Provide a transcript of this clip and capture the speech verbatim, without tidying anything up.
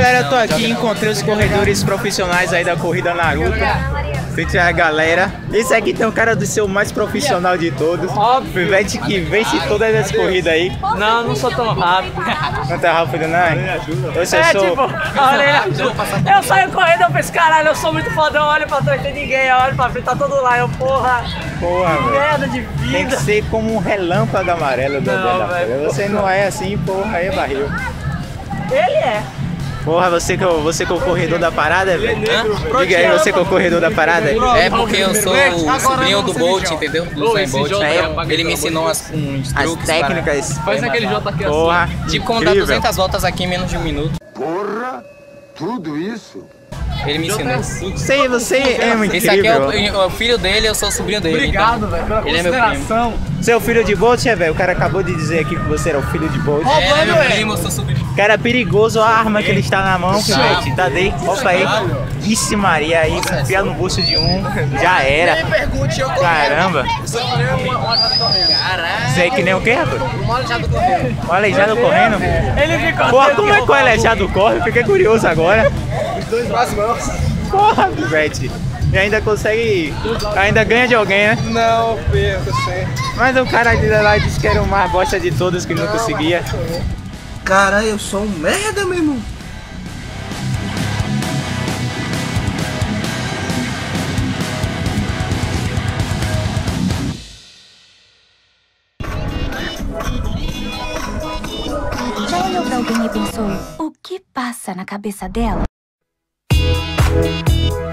galera, eu tô aqui, encontrei os corredores profissionais aí da corrida Naruto. Frente a galera. Esse aqui tem o cara do ser o mais profissional de todos. Óbvio. O Pivete que vence todas as corridas aí. Não, não sou tão rápido. Não tá rápido, não? Você é, sou... tipo, a orelha ajuda. Eu saio correndo, eu penso, caralho, eu sou muito fodão, eu olho pra trás, tem ninguém, eu olho pra frente, tá todo lá, eu, porra. Porra, que merda de vida. Tem que ser como um relâmpago amarelo do da folha. Você não é assim, porra, aí é barril. Ele é. Porra, você que, você que é o corredor da parada, velho? Diga aí, você que é o corredor da parada? É porque eu sou o sobrinho do Bolt, entendeu? Do Usain Bolt. Ele me ensinou as, uns As truques técnicas. Faz aquele J aqui assim. Porra, tipo como dar duzentas voltas aqui em menos de um minuto. Porra, tudo isso? Ele me ensinou. Sei, você é muito Esse aqui é incrível. o, o filho dele, eu sou o sobrinho dele. Obrigado, então, velho, pela ele é meu primo. Você é o filho de Bolt, é, velho? O cara acabou de dizer aqui que você era o filho de Bolt. É, ele é meu primo, eu sou sobrinho. Cara, perigoso a arma que ele está na mão, Pivete. Tá daí, opa aí. Ixi Maria aí, confia no bolso de um, já era. Caramba. Isso aí que nem o quê, rapaz? Um aleijado correndo. Um aleijado correndo? Ele ficou. Porra, como é que o aleijado corre? Fiquei curioso agora. Os dois braços mãos. Porra, Pivete. E ainda consegue. Ainda ganha de alguém, né? Não, perco, sei. Mas o cara de lá disse que era o mais bosta de todos que não conseguia. Caralho, eu sou um merda, meu irmão. Já olhou pra alguém e pensou, o que passa na cabeça dela?